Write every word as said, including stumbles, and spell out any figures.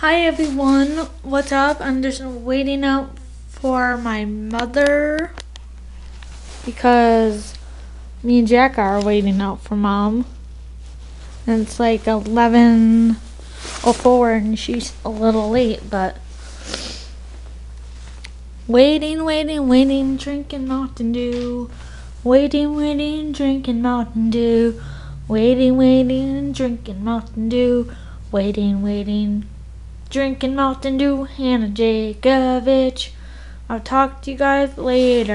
Hi everyone, what's up? I'm just waiting out for my mother because me and Jack are waiting out for mom. And it's like eleven oh four and she's a little late, but waiting, waiting, waiting, drinking Mountain Dew. Waiting, waiting, drinking Mountain Dew. Waiting, waiting, drinking Mountain Dew. Waiting, waiting, drinking Mountain Dew. Hannah Jakovich. I'll talk to you guys later.